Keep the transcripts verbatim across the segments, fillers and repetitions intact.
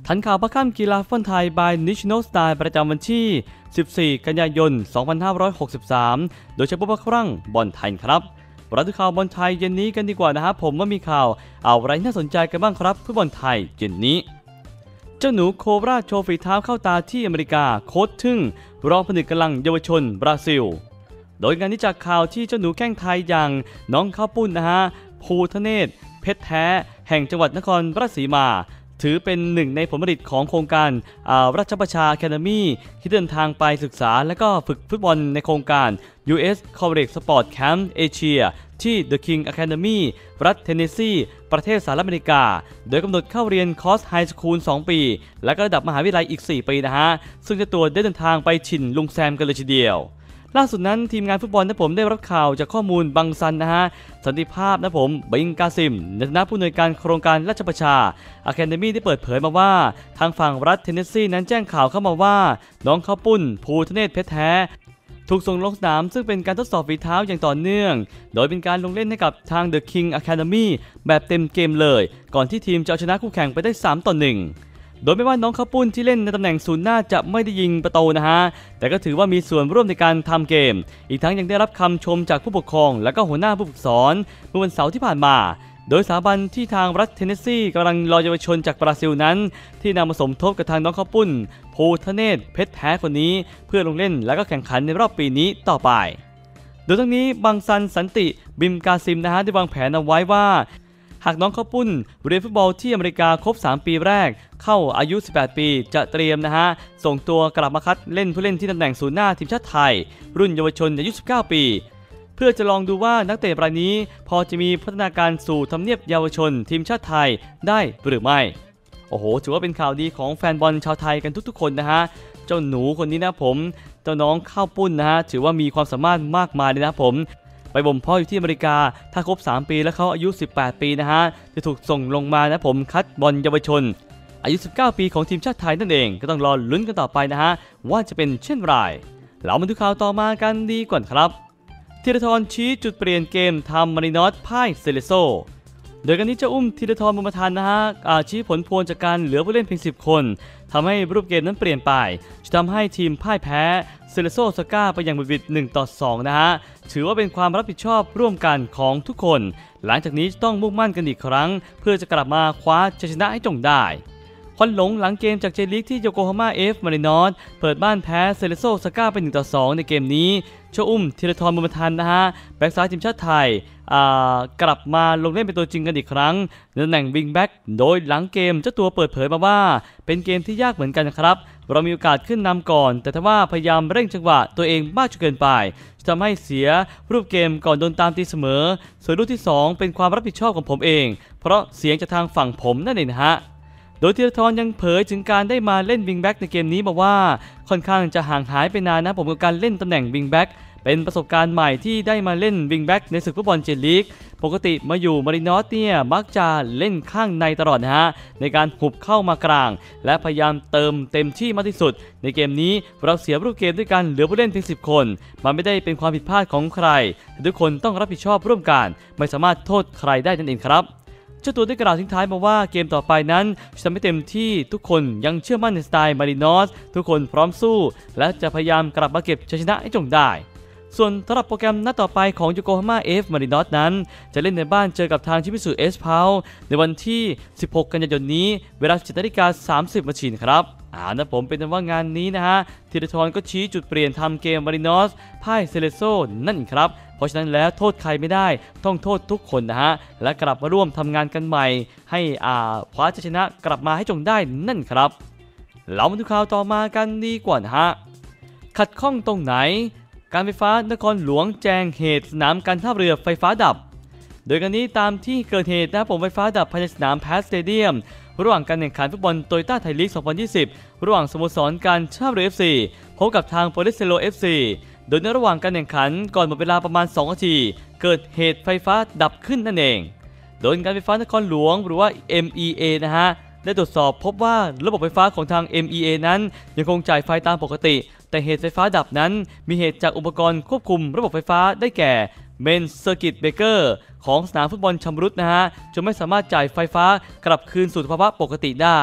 ทันข่าวพักค่ำกีฬาฟุตบอลไทย by National Style ประจำวันที่สิบสี่กันยายนสองพันห้าร้อยหกสิบสามโดยเฉพาะครั้งบอลไทยครับเราดูข่าวบอลไทยเย็นนี้กันดีกว่านะครับผมว่ามีข่าวอะไรน่าสนใจกันบ้างครับฟุตบอลไทยเย็นนี้เจ้าหนูโคราชโชว์ฝีเท้าเข้าตาที่อเมริกาโค้ชทึ่งรองผนึกกำลังเยาวชนบราซิลโดยงานนี้จากข่าวที่เจ้าหนูแข้งไทยอย่างน้องข้าวปุ้นนะฮะภูทะเนศเพชรแท้แห่งจังหวัดนครราชสีมาถือเป็นหนึ่งในผลผลิตของโครงการราชประชาแคนามีที่เดินทางไปศึกษาและก็ฝึกฟุตบอลในโครงการ ยู เอส College Sport Camp Asia ที่ The King Academy รัฐเทนเนสซีประเทศสหรัฐอเมริกาโดยกำหนดเข้าเรียนคอร์สไฮสคูลสองปีและก็ระดับมหาวิทยาลัยอีกสี่ปีนะฮะซึ่งเจ้าตัวได้เดินทางไปชินลุงแซมกันเลยทีเดียวล่าสุดนั้นทีมงานฟุตบอลนะผมได้รับข่าวจากข้อมูลบังซันนะฮะสันติภาพนะผมบิงกาซิมในฐานะผู้อำนวยการโครงการราชประชาอะคาเดมี่ได้เปิดเผยมาว่าทางฝั่งรัฐเทนเนสซีนั้นแจ้งข่าวเข้ามาว่าน้องข้าวปุ้นภูทะเนศเพชรแท้ถูกส่งลงสนามซึ่งเป็นการทดสอบฝีเท้าอย่างต่อเนื่องโดยเป็นการลงเล่นให้กับทาง The King Academy แบบเต็มเกมเลยก่อนที่ทีมจะเอาชนะคู่แข่งไปได้สามต่อหนึ่งโดยไม่ว่าน้องข้าวปุ้นที่เล่นในตำแหน่งศูนย์หน้าจะไม่ได้ยิงประตูนะฮะแต่ก็ถือว่ามีส่วนร่วมในการทำเกมอีกทั้งยังได้รับคำชมจากผู้ปกครองและก็หัวหน้าผู้ฝึกสอนเมื่อวันเสาร์ที่ผ่านมาโดยสถาบันที่ทางรัฐเทนเนสซีกำลังรอเยาวชนจากบราซิลนั้นที่นำมาสมทบกับทางน้องข้าวปุ้นภูทะเนศเพชรแท้คนนี้เพื่อลงเล่นและก็แข่งขันในรอบปีนี้ต่อไปโดยทั้งนี้บังซันสันติบิมกาซิมนะฮะได้วางแผนเอาไว้ว่าหากน้องข้าวปุ้นเรียนฟุตบอลที่อเมริกาครบสามปีแรกเข้าอายุสิบแปดปีจะเตรียมนะฮะส่งตัวกลับมาคัดเล่นผู้เล่นที่ตำแหน่งศูนย์หน้าทีมชาติไทยรุ่นเยาวชนอายุสิบเก้าปีเพื่อจะลองดูว่านักเตะรายนี้พอจะมีพัฒนาการสู่ทำเนียบเยาวชนทีมชาติไทยได้หรือไม่โอ้โหถือว่าเป็นข่าวดีของแฟนบอลชาวไทยกันทุกๆคนนะฮะเจ้าหนูคนนี้นะผมเจ้าน้องข้าวปุ้นนะฮะถือว่ามีความสามารถมากมายเลยนะผมไปบ่มเพาะอยู่ที่อเมริกาถ้าครบสามปีแล้วเขาอายุสิบแปดปีนะฮะจะถูกส่งลงมานะผมคัดบอลเยาวชนอายุสิบเก้าปีของทีมชาติไทยนั่นเองก็ต้องรอลุ้นกันต่อไปนะฮะว่าจะเป็นเช่นไรเรามาดูข่าวต่อมากันดีกว่าครับธีรทรชี้จุดเปลี่ยนเกมทำมารินอสพ่ายเซเลโซโดยการนี้เจ้าอุ้มธีรทรบุญมาทันนะฮะชี้ผลพวงจากการเหลือผู้เล่นเพียงสิบคนทำให้รูปเกมนั้นเปลี่ยนไปจะทำให้ทีมพ่ายแพ้เซเลโซสก้าไปอย่างบุดวิดหนึ่งต่อสองนะฮะถือว่าเป็นความรับผิดชอบร่วมกันของทุกคนหลังจากนี้ต้องมุ่งมั่นกันอีกครั้งเพื่อจะกลับมาคว้าชัยชนะให้จงได้ควันหลงหลังเกมจากเจลีกที่โยโกฮาม่าเอฟมารินอสเปิดบ้านแพ้เซเลโซสก้าไปหนึ่งต่อสองในเกมนี้เจ้าอุ้มธีรทรบุญมาทันนะฮะแบ็กซ้ายทีมชาติไทยกลับมาลงเล่นเป็นตัวจริงกันอีกครั้งในตำแหน่งวิงแบ็กโดยหลังเกมเจ้าตัวเปิดเผยมาว่าเป็นเกมที่ยากเหมือนกันครับเรามีโอกาสขึ้นนำก่อนแต่ถ้าว่าพยายามเร่งจังหวะตัวเองมากจนเกินไปจะทำให้เสียรูปเกมก่อนโดนตามตีเสมอส่วนลูกที่สองเป็นความรับผิดชอบของผมเองเพราะเสียงจากทางฝั่งผมนั่นเองนะฮะโดยธีรทรยังเผยถึงการได้มาเล่นวิงแบ็กในเกมนี้บอกว่าค่อนข้างจะห่างหายไปนานนะผมกับการเล่นตำแหน่งวิงแบ็กเป็นประสบการณ์ใหม่ที่ได้มาเล่นวิงแบ็กในศึกฟุตบอลเจลีกปกติมาอยู่มารินอสเนี่ยมักจะเล่นข้างในตลอดนะฮะในการหุบเข้ามากลางและพยายามเติมเต็มที่มากที่สุดในเกมนี้เราเสียรูปเกมด้วยกันเหลือผู้เล่นเพียงสิบคนมันไม่ได้เป็นความผิดพลาดของใครทุกคนต้องรับผิดชอบร่วมกันไม่สามารถโทษใครได้นั่นเองครับเจ้าตัวได้กล่าวทิ้งท้ายมาว่าเกมต่อไปนั้นจะทำให้เต็มที่ทุกคนยังเชื่อมั่นในสไตล์มารินอสทุกคนพร้อมสู้และจะพยายามกลับมาเก็บชัยชนะให้จงได้ส่วนสำหรับโปรแกรมนัดต่อไปของโยโกฮาม่าเอฟมารินอสนั้นจะเล่นในบ้านเจอกับทางชิมิสุเอสพาวในวันที่สิบหกกันยายนนี้เวลา สิบเจ็ดนาฬิกาสามสิบนาทีครับอ่านะผมเป็นว่างานนี้นะฮะธีรทรก็ชี้จุดเปลี่ยนทำเกมมารินอสพ่ายเซเลโซนั่นครับเพราะฉะนั้นแล้วโทษใครไม่ได้ต้องโทษทุกคนนะฮะและกลับมาร่วมทำงานกันใหม่ให้อ่าคว้าชัยชนะกลับมาให้จงได้นั่นครับเรามาดูข่าวต่อมากันดีกว่านะฮะขัดข้องตรงไหนการไฟฟ้านครหลวงแจ้งเหตุสนามการท่าเรือไฟฟ้าดับโดยการนี้ตามที่เกิดเหตุนะผมไฟฟ้าดับภายในสนามแพสสเตเดียมระหว่างการแข่งขันฟุตบอลโตโยต้าไทยลีกสองพันยี่สิบระหว่างสโมสรการท่าเรือ เอฟ ซี พบกับทางโปลิสเซโล เอฟ ซี โดยในระหว่างการแข่งขันก่อนหมดเวลาประมาณสองนาทีเกิดเหตุไฟฟ้าดับขึ้นนั่นเองโดยการไฟฟ้านครหลวงหรือว่า เอ็ม อี เอ นะฮะได้ตรวจสอบพบว่าระบบไฟฟ้าของทาง เอ็ม อี เอ นั้นยังคงจ่ายไฟตามปกติแต่เหตุไฟฟ้าดับนั้นมีเหตุจากอุปกรณ์ควบคุมระบบไฟฟ้าได้แก่เมนเซอร์กิตเบรกเกอร์ของสนามฟุตบอลชำรุดนะฮะจนไม่สามารถจ่ายไฟฟ้ากลับคืนสู่สภาวะปกติได้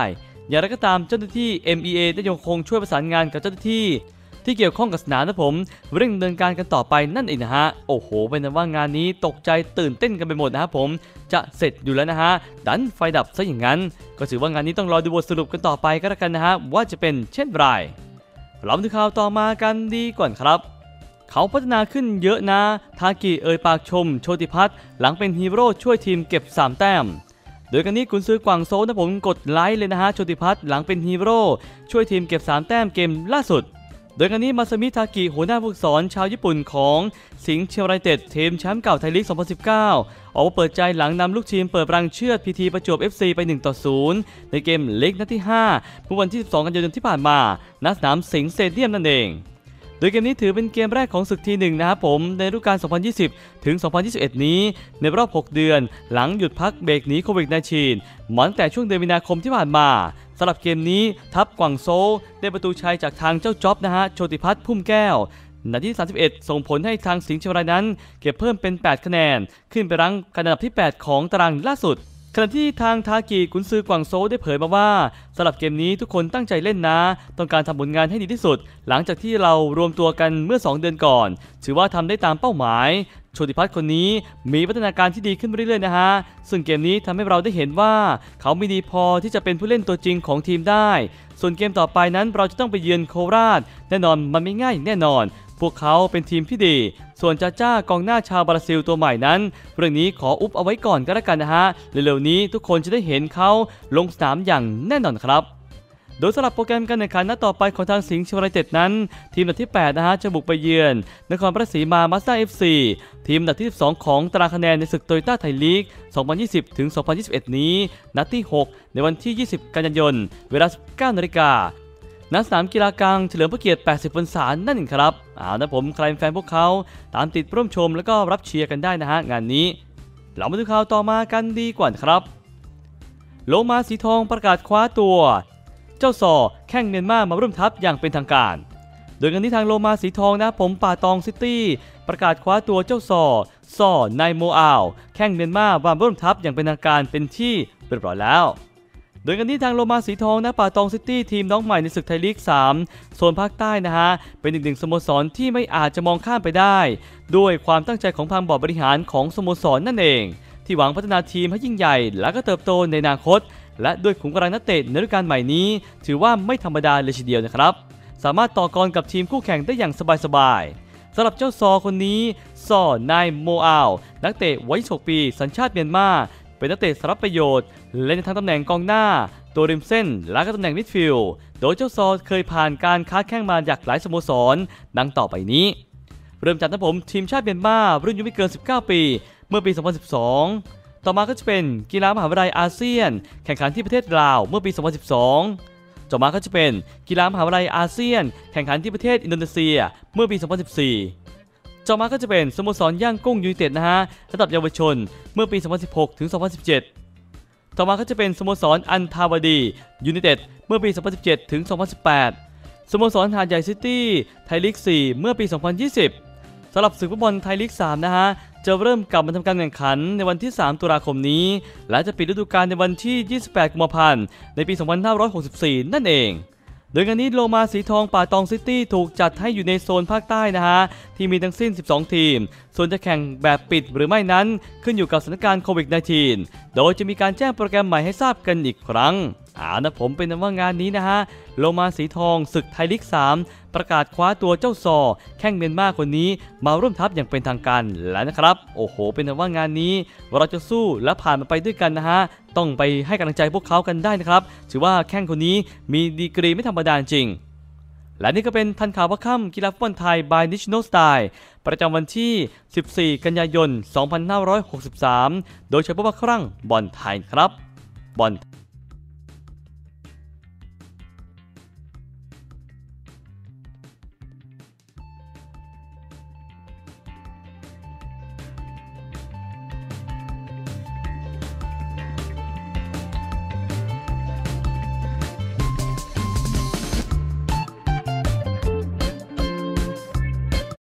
อย่างไรก็ตามเจ้าหน้าที่ เอ็ม อี เอ ได้ยังคงช่วยประสานงานกับเจ้าหน้าที่ที่เกี่ยวข้องกับสนามนะผมเร่งดำเนินการกันต่อไปนั่นเองนะฮะโอ้โหเป็นว่างานนี้ตกใจตื่นเต้นกันไปหมดนะครับผมจะเสร็จอยู่แล้วนะฮะดันไฟดับซะอย่างนั้นก็ถือว่างานนี้ต้องรอดูบทสรุปกันต่อไปก็แล้วกันนะฮะว่าจะเป็นเช่นไรเรามาดูข่าวต่อมากันดีก่อนครับเขาพัฒนาขึ้นเยอะนะทากิเอ่ยปากชมโชติพัฒน์หลังเป็นฮีโร่ช่วยทีมเก็บสามแต้มโดยกันนี้กุนซือกวางโซนะผมกดไลค์เลยนะฮะโชติพัฒน์หลังเป็นฮีโร่ช่วยทีมเก็บสามแต้มเกมล่าสุดโดยกันนี้มาซามิทากิหัวหน้าผู้ฝึกสอนชาวญี่ปุ่นของสิงห์เชียงรายเต็ดทีมแชมป์เก่าไทยลีก สองพันสิบเก้า ออกมาเปิดใจหลังนำลูกทีมเปิดรังเชือดพีทีประจวบ เอฟ ซี ไป หนึ่งต่อศูนย์ ในเกมลีกนัดที่ห้าเมื่อวันที่สิบสองกันยายนที่ผ่านมาณสนามสิงห์สเตเดียมนั่นเองโดยเกมนี้ถือเป็นเกมแรกของศึกทีหนึ่งนะครับผมในฤดูกาล สองพันยี่สิบ ถึง สองพันยี่สิบเอ็ด นี้ในรอบหกเดือนหลังหยุดพักเบรกหนีโควิด สิบเก้า มาตั้งแต่ช่วงเดือนมีนาคมที่ผ่านมาสำหรับเกมนี้ทัพกวางโซลได้ประตูชัยจากทางเจ้าจ๊อบนะฮะโชติพัฒน์พุ่มแก้วนาทีที่สามสิบเอ็ดส่งผลให้ทางสิงห์เชียงรายนั้นเก็บเพิ่มเป็นแปดคะแนนขึ้นไปรั้งอันดับที่แปดของตารางล่าสุดขณะที่ทางทากิกุนซือกวางโซลได้เผยมาว่าสำหรับเกมนี้ทุกคนตั้งใจเล่นนะต้องการทำผลงานให้ดีที่สุดหลังจากที่เรารวมตัวกันเมื่อสองเดือนก่อนถือว่าทำได้ตามเป้าหมายโชติพัฒน์คนนี้มีพัฒนาการที่ดีขึ้นเรื่อยๆนะฮะซึ่งเกมนี้ทำให้เราได้เห็นว่าเขามีดีพอที่จะเป็นผู้เล่นตัวจริงของทีมได้ส่วนเกมต่อไปนั้นเราจะต้องไปเยือนโคราชแน่นอนมันไม่ง่ายอย่างแน่นอนพวกเขาเป็นทีมที่ดีส่วนจาจ้ากองหน้าชาวบราซิลตัวใหม่นั้นเรื่องนี้ขออุบเอาไว้ก่อนก็แล้วกันนะฮะเร็วๆนี้ทุกคนจะได้เห็นเขาลงสนามอย่างแน่นอนครับโดยสำหรับโปรแกรมการแข่งขันนัดต่อไปของทางสิงห์เชียงรายเต็ดนั้นทีมอันดับที่แปดนะฮะจะบุกไปเยือนนครราชสีมามาสเตอร์ เอฟ ซี ทีมอันดับที่สิบสองของตารางคะแนนในศึกโตโยต้าไทยลีก สองพันยี่สิบ ถึง สองพันยี่สิบเอ็ด นี้นัดที่หกในวันที่ยี่สิบกันยายนเวลา สิบเก้านาฬิกาณสนามกีฬากลางเฉลิมพระเกียรติ แปดสิบ พรรษานั่นเองครับเอานะผมใครเป็นแฟนพวกเขาตามติดร่วมชมแล้วก็รับเชียร์กันได้นะฮะงานนี้เรามาดูข่าวต่อมากันดีกว่าครับโลมาสีทองประกาศคว้าตัวเจ้าซอแข้งเมียนมามาร่วมทัพอย่างเป็นทางการโดยกันที่ทางโลมาสีทองนะผมป่าตองซิตี้ประกาศคว้าตัวเจ้าซอซอนายโมอาลแข้งเมียนมามาร่วมทัพอย่างเป็นทางการเป็นที่เรียบร้อยแล้วโดยกันที่ทางโลมาสีทองนะป่าตองซิตี้ทีมน้องใหม่ในศึกไทยลีกสามโซนภาคใต้นะฮะเป็นอีกหนึ่งสโมสรที่ไม่อาจจะมองข้ามไปได้ด้วยความตั้งใจของทางบอร์ดบริหารของสโมสรนั่นเองที่หวังพัฒนาทีมให้ยิ่งใหญ่และก็เติบโตในอนาคตและด้วยขุมกำลังนักเตะในฤดูกาลใหม่นี้ถือว่าไม่ธรรมดาเลยทีเดียวนะครับสามารถต่อกรกับทีมคู่แข่งได้อย่างสบายๆสำหรับเจ้าซอคนนี้ซอนายโมอาลนักเตะวัยยี่สิบหกปีสัญชาติเมียนมาเป็นนักเตะสรับประโยชน์เล่นในทั้งตำแหน่งกองหน้าตัวริมเส้นและก็ตำแหน่งมิดฟิลด์โดยเจ้าซอเคยผ่านการค้าแข้งมาจากหลายสโมสรดังต่อไปนี้เริ่มจากนะผมทีมชาติเมียนมารุ่นอายุไม่เกินสิบเก้าปีเมื่อปีสองพันสิบสองต่อมาก็จะเป็นกีฬามหาวิทยาลัยอาเซียนแข่งขันที่ประเทศลาวเมื่อปี สองพันสิบสอง ต่อมาก็จะเป็นกีฬามหาวิทยาลัยอาเซียนแข่งขันที่ประเทศอินโดนีเซียเมื่อปี สองพันสิบสี่ ต่อมาก็จะเป็นสโมสรย่างกุ้งยูไนเต็ดนะฮะระดับเยาวชนเมื่อปี สองพันสิบหก ถึง สองพันสิบเจ็ด ต่อมาก็จะเป็นสโมสรอันทาวดียูไนเต็ดเมื่อปี สองพันสิบเจ็ด ถึง สองพันสิบแปด สโมสรหาดใหญ่ซิตี้ไทยลีก สี่เมื่อปี สองพันยี่สิบ สำหรับศึกฟุตบอลไทยลีก สามนะฮะจะเริ่มกลับมาทำการแข่งขันในวันที่ สาม ตุลาคมนี้และจะปิดฤดูกาลในวันที่ ยี่สิบแปด กุมภาพันธ์ในปี สองพันห้าร้อยหกสิบสี่ นั่นเองโดยงานนี้โลมาสีทองป่าตองซิตี้ถูกจัดให้อยู่ในโซนภาคใต้นะฮะที่มีทั้งสิ้นสิบสองทีมส่วนจะแข่งแบบปิดหรือไม่นั้นขึ้นอยู่กับสถานการณ์โควิด สิบเก้า โดยจะมีการแจ้งโปรแกรมใหม่ให้ทราบกันอีกครั้งอ่านะผมเป็นว่างานนี้นะฮะโลมาสีทองศึกไทยลีก สามประกาศคว้าตัวเจ้าซอแข้งเมียนมาคนนี้มาร่วมทัพอย่างเป็นทางการแล้วนะครับโอ้โหเป็นว่างานนี้เราจะสู้และผ่านมันไปด้วยกันนะฮะต้องไปให้กำลังใจพวกเขากันได้นะครับถือว่าแข้งคนนี้มีดีกรีไม่ธรรมดาจริงและนี่ก็เป็นทันข่าวว่าค่ำกีฬาฟุตบอลไทย by National Style ประจำวันที่ สิบสี่ กันยายน สองพันห้าร้อยหกสิบสาม โดยเฉพาะว่าครั้งบอลไทยครับบอล